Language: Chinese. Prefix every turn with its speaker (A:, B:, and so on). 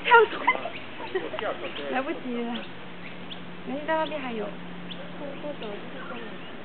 A: 跳出来，来不及了，没到那边还有。不走就是这里。